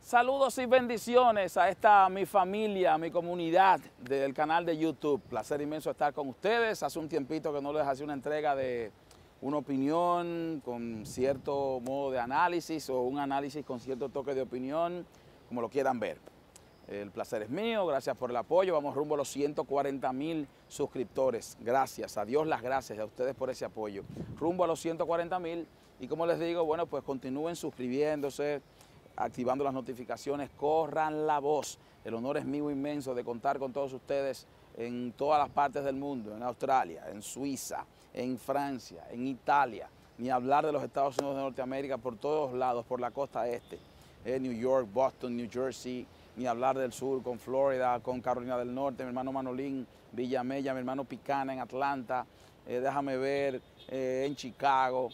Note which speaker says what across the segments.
Speaker 1: Saludos y bendiciones a esta mi familia, mi comunidad del canal de YouTube. Placer inmenso estar con ustedes. Hace un tiempito que no les hacía una entrega de una opinión con cierto modo de análisis o un análisis con cierto toque de opinión, como lo quieran ver. El placer es mío, gracias por el apoyo. Vamos rumbo a los 140,000 suscriptores. Gracias, a Dios las gracias, a ustedes por ese apoyo. Rumbo a los 140,000 y como les digo, bueno, pues continúen suscribiéndose, activando las notificaciones, corran la voz. El honor es mío inmenso de contar con todos ustedes en todas las partes del mundo, en Australia, en Suiza, en Francia, en Italia, ni hablar de los Estados Unidos de Norteamérica, por todos lados, por la costa este, New York, Boston, New Jersey, ni hablar del sur, con Florida, con Carolina del Norte, mi hermano Manolín, Villamella, mi hermano Picana en Atlanta, déjame ver, en Chicago,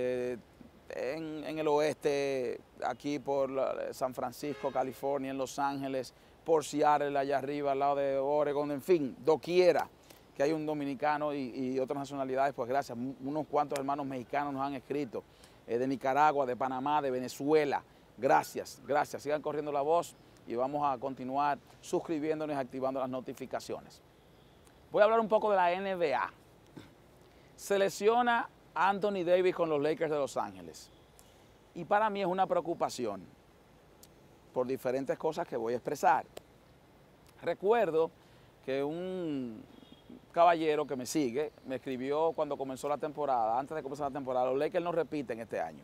Speaker 1: en el oeste, aquí por San Francisco, California, en Los Ángeles, por Seattle, allá arriba, al lado de Oregon, en fin, doquiera que hay un dominicano y otras nacionalidades, pues gracias. Unos cuantos hermanos mexicanos nos han escrito, de Nicaragua, de Panamá, de Venezuela. Gracias, gracias. Sigan corriendo la voz y vamos a continuar suscribiéndonos y activando las notificaciones. Voy a hablar un poco de la NBA. Selecciona Anthony Davis con los Lakers de Los Ángeles. Y para mí es una preocupación por diferentes cosas que voy a expresar. Recuerdo que un caballero que me sigue me escribió cuando comenzó la temporada, antes de comenzar la temporada, los Lakers no repiten este año.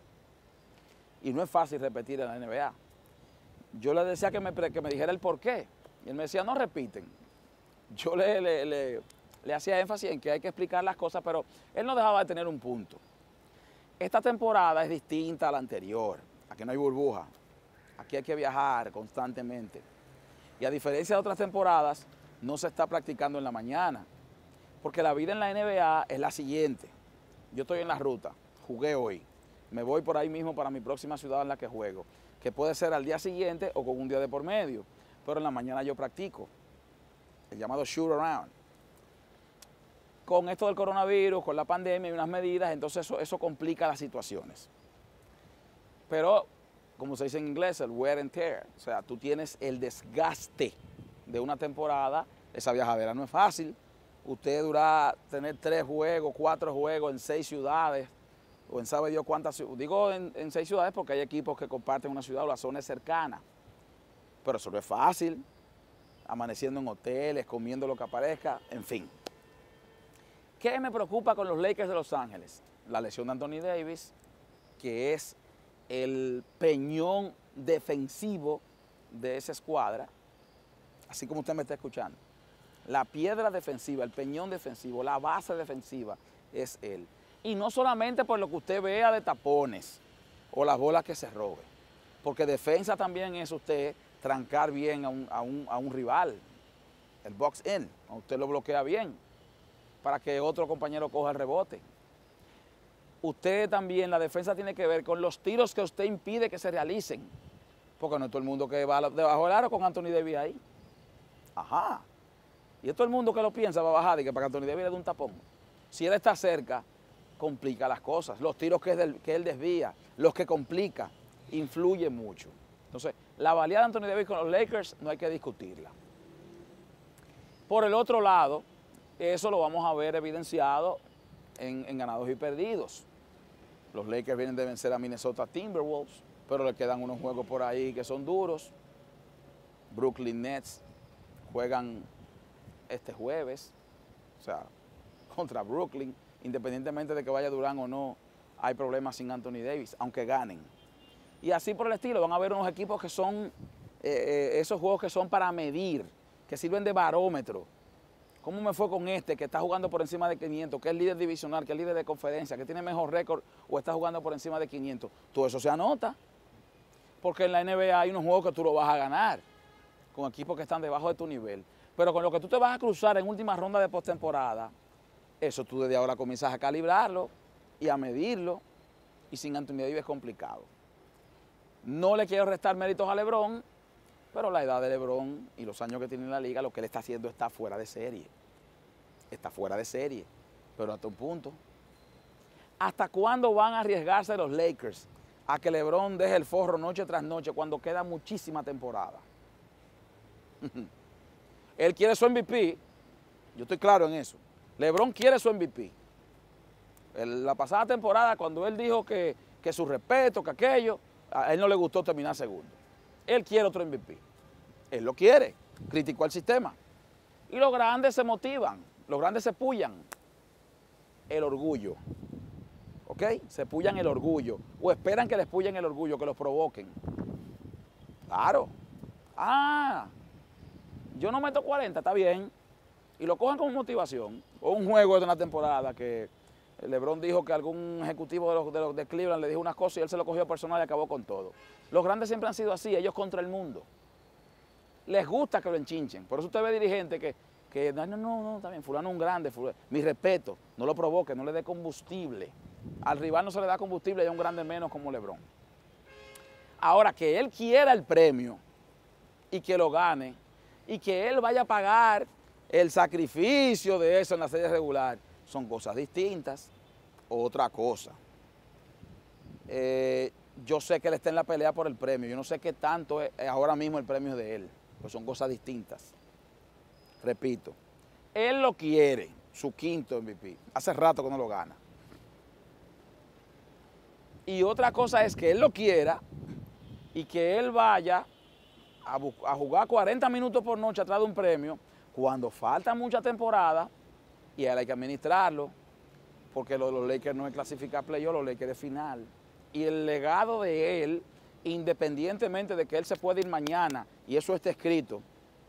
Speaker 1: Y no es fácil repetir en la NBA. Yo le decía que me dijera el por qué. Y él me decía, no repiten. Yo le hacía énfasis en que hay que explicar las cosas, pero él no dejaba de tener un punto. Esta temporada es distinta a la anterior. Aquí no hay burbuja. Aquí hay que viajar constantemente. Y a diferencia de otras temporadas, no se está practicando en la mañana. Porque la vida en la NBA es la siguiente. Yo estoy en la ruta, jugué hoy. Me voy por ahí mismo para mi próxima ciudad en la que juego, que puede ser al día siguiente o con un día de por medio. Pero en la mañana yo practico, el llamado shoot around. Con esto del coronavirus, con la pandemia y unas medidas, entonces eso complica las situaciones. Pero, como se dice en inglés, el wear and tear, o sea, tú tienes el desgaste de una temporada. Esa viajadera no es fácil. Usted tener 3 juegos, 4 juegos en 6 ciudades, o en sabe Dios cuántas ciudades. Digo en 6 ciudades porque hay equipos que comparten una ciudad o la zona es cercana. Pero eso no es fácil. Amaneciendo en hoteles, comiendo lo que aparezca, en fin. ¿Qué me preocupa con los Lakers de Los Ángeles? La lesión de Anthony Davis, que es el peñón defensivo de esa escuadra, así como usted me está escuchando. La piedra defensiva, el peñón defensivo, la base defensiva es él. Y no solamente por lo que usted vea de tapones o las bolas que se robe, porque defensa también es usted trancar bien a un rival, el box in, usted lo bloquea bien para que otro compañero coja el rebote. Usted también, la defensa tiene que ver con los tiros que usted impide que se realicen, porque no es todo el mundo que va debajo del aro con Anthony Davis ahí. Ajá. Y es todo el mundo que lo piensa va a bajar y que para que Anthony Davis le dé un tapón. Si él está cerca, complica las cosas. Los tiros que él desvía, los que complica, influyen mucho. Entonces, la valía de Anthony Davis con los Lakers no hay que discutirla. Por el otro lado, eso lo vamos a ver evidenciado en ganados y perdidos. Los Lakers vienen de vencer a Minnesota Timberwolves, pero le quedan unos juegos por ahí que son duros. Brooklyn Nets juegan este jueves, o sea, contra Brooklyn. Independientemente de que vaya Durán o no, hay problemas sin Anthony Davis, aunque ganen. Y así por el estilo, van a haber unos equipos que son, esos juegos que son para medir, que sirven de barómetro. ¿Cómo me fue con este que está jugando por encima de 500, que es líder divisional, que es líder de conferencia, que tiene mejor récord o está jugando por encima de 500? Todo eso se anota, porque en la NBA hay unos juegos que tú lo vas a ganar, con equipos que están debajo de tu nivel. Pero con lo que tú te vas a cruzar en última ronda de postemporada, eso tú desde ahora comienzas a calibrarlo y a medirlo, y sin Anthony Davis es complicado. No le quiero restar méritos a LeBron, pero la edad de LeBron y los años que tiene en la liga, lo que él está haciendo está fuera de serie. Está fuera de serie, pero hasta un punto. ¿Hasta cuándo van a arriesgarse los Lakers a que LeBron deje el forro noche tras noche cuando queda muchísima temporada. Él quiere su MVP, yo estoy claro en eso. LeBron quiere su MVP. La pasada temporada, cuando él dijo que su respeto, que aquello, a él no le gustó terminar segundo. Él quiere otro MVP. Él lo quiere. Criticó al sistema. Y los grandes se motivan, los grandes se pullan. El orgullo. ¿Ok? Se pullan el orgullo. O esperan que les pullen el orgullo, que los provoquen. Claro. Ah, yo no meto 40, está bien. Y lo cogen como motivación. O un juego de una temporada que LeBron dijo que algún ejecutivo de Cleveland le dijo unas cosas y él se lo cogió personal y acabó con todo. Los grandes siempre han sido así, ellos contra el mundo. Les gusta que lo enchinchen. Por eso usted ve dirigentes que no, está bien, fulano es un grande, mi respeto, no lo provoque, no le dé combustible. Al rival no se le da combustible y a un grande menos como LeBron. Ahora, que él quiera el premio y que lo gane y que él vaya a pagar el sacrificio de eso en la serie regular, son cosas distintas. Otra cosa, yo sé que él está en la pelea por el premio, yo no sé qué tanto es ahora mismo el premio de él, pues son cosas distintas. Repito, él lo quiere, su quinto MVP, hace rato que no lo gana. Y otra cosa es que él lo quiera y que él vaya a jugar 40 minutos por noche atrás de un premio cuando falta mucha temporada y a él hay que administrarlo, porque los Lakers no es clasificar playoff, los Lakers es final. Y el legado de él, independientemente de que él se pueda ir mañana, y eso está escrito,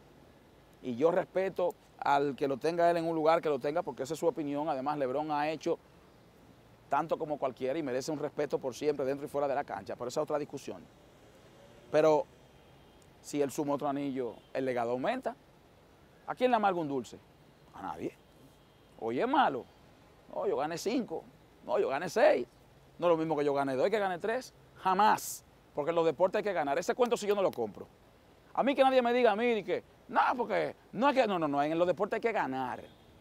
Speaker 1: y yo respeto al que lo tenga él en un lugar, que lo tenga, porque esa es su opinión. Además, LeBron ha hecho tanto como cualquiera y merece un respeto por siempre dentro y fuera de la cancha, pero esa es otra discusión. Pero si él suma otro anillo, el legado aumenta. ¿A quién le amarga un dulce? A nadie. Oye, es malo. No, yo gané 5. No, yo gané 6. No es lo mismo que yo gané 2 y que gané 3. Jamás. Porque en los deportes hay que ganar. Ese cuento sí yo no lo compro. A mí que nadie me diga a mí que, no, porque no es que, no, en los deportes hay que ganar.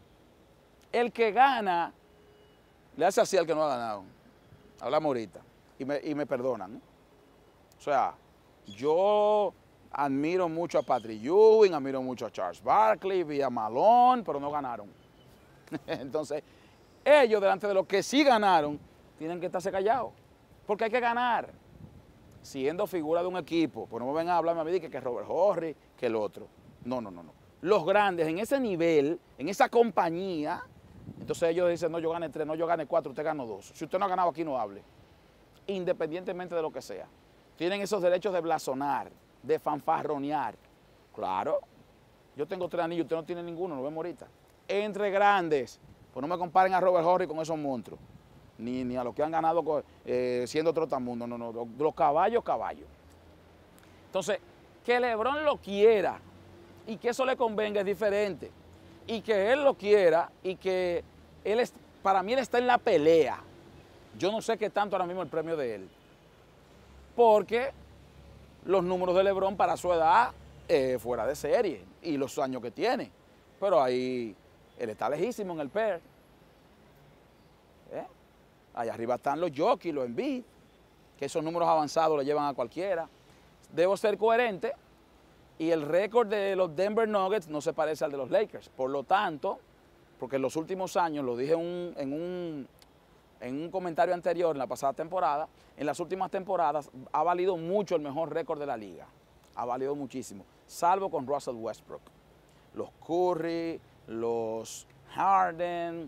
Speaker 1: El que gana, le hace así al que no ha ganado. Hablamos ahorita. Y me perdonan, ¿no? O sea, yo admiro mucho a Patrick Ewing, admiro mucho a Charles Barkley, vi a Malone, pero no ganaron. Entonces, ellos delante de los que sí ganaron, tienen que estarse callados, porque hay que ganar, siendo figura de un equipo. Pues no me vengan a hablarme a mí que Robert Horry, que el otro. No. Los grandes en ese nivel, en esa compañía, entonces ellos dicen, no, yo gané 3, no, yo gané 4, usted ganó 2. Si usted no ha ganado aquí, no hable. Independientemente de lo que sea. Tienen esos derechos de blasonar, de fanfarronear. Claro, yo tengo 3 anillos, usted no tiene ninguno, nos vemos ahorita. Entre grandes, pues no me comparen a Robert Horry con esos monstruos, ni a los que han ganado siendo trotamundo, no, los caballos. Entonces, que LeBron lo quiera y que eso le convenga es diferente. Y que él lo quiera y que para mí él está en la pelea. Yo no sé qué tanto ahora mismo el premio de él. Porque los números de LeBron para su edad fuera de serie y los años que tiene. Pero ahí él está lejísimo en el PER. Allá arriba están los Jokic, los Embiid, que esos números avanzados le llevan a cualquiera. Debo ser coherente y el récord de los Denver Nuggets no se parece al de los Lakers. Por lo tanto, porque en los últimos años, lo dije en un comentario anterior, en la pasada temporada, en las últimas temporadas ha valido mucho el mejor récord de la liga. Ha valido muchísimo, salvo con Russell Westbrook. Los Curry, los Harden,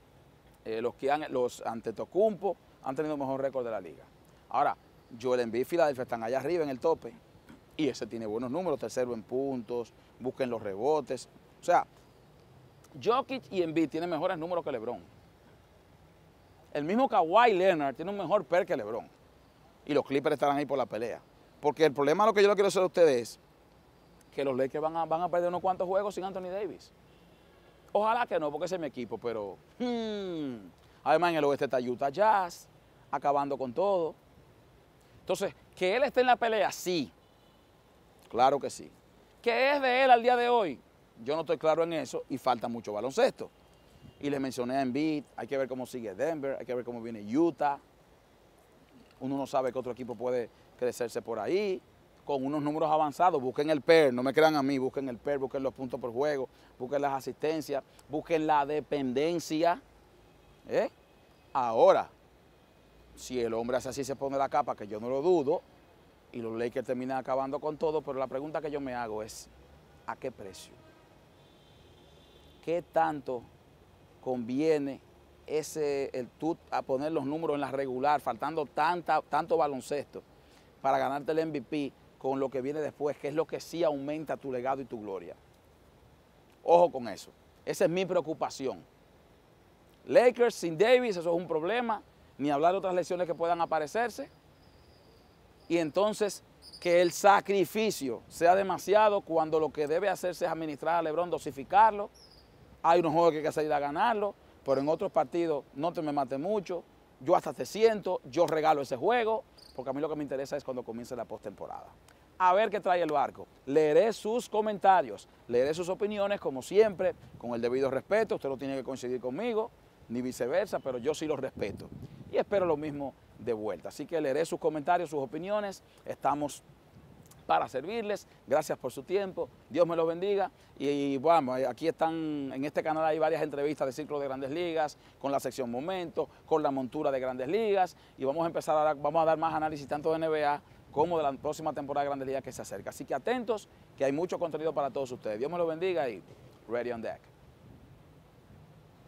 Speaker 1: los Antetokounmpo han tenido el mejor récord de la liga. Ahora, Joel Embiid y Philadelphia están allá arriba en el tope y ese tiene buenos números, tercero en puntos, busquen los rebotes. O sea, Jokic y Embiid tienen mejores números que LeBron. El mismo Kawhi Leonard tiene un mejor PER que LeBron. Y los Clippers estarán ahí por la pelea. Porque el problema, lo que yo le quiero decir a ustedes, es que los Lakers van a perder unos cuantos juegos sin Anthony Davis. Ojalá que no, porque ese es mi equipo, pero además en el oeste está Utah Jazz, acabando con todo. Entonces, que él esté en la pelea, sí, claro que sí. ¿Qué es de él al día de hoy? Yo no estoy claro en eso y falta mucho baloncesto. Y les mencioné a Embiid, hay que ver cómo sigue Denver, hay que ver cómo viene Utah. uno no sabe que otro equipo puede crecerse por ahí, con unos números avanzados. Busquen el PER, no me crean a mí, busquen el PER, busquen los puntos por juego, busquen las asistencias, busquen la dependencia. Ahora, si el hombre hace así, se pone la capa, que yo no lo dudo, y los Lakers terminan acabando con todo, pero la pregunta que yo me hago es, ¿a qué precio? ¿Qué tanto conviene a poner los números en la regular, faltando tanto baloncesto para ganarte el MVP con lo que viene después, que es lo que sí aumenta tu legado y tu gloria? Ojo con eso. Esa es mi preocupación. Lakers sin Davis, eso es un problema, ni hablar de otras lesiones que puedan aparecerse. Y entonces que el sacrificio sea demasiado cuando lo que debe hacerse es administrar a LeBron, dosificarlo. Hay unos juegos que hay que salir a ganarlo, pero en otros partidos no te me mates mucho. Yo hasta te siento, yo regalo ese juego, porque a mí lo que me interesa es cuando comience la postemporada. A ver qué trae el barco. Leeré sus comentarios, leeré sus opiniones, como siempre, con el debido respeto. Usted no tiene que coincidir conmigo, ni viceversa, pero yo sí los respeto. Y espero lo mismo de vuelta. Así que leeré sus comentarios, sus opiniones. Estamos para servirles. Gracias por su tiempo. Dios me los bendiga. Y bueno, aquí están, en este canal hay varias entrevistas de Círculo de Grandes Ligas, con la sección Momento, con la montura de Grandes Ligas. Y vamos a empezar vamos a dar más análisis tanto de NBA como de la próxima temporada de Grandes Ligas que se acerca. Así que atentos, que hay mucho contenido para todos ustedes. Dios me los bendiga y ready on deck.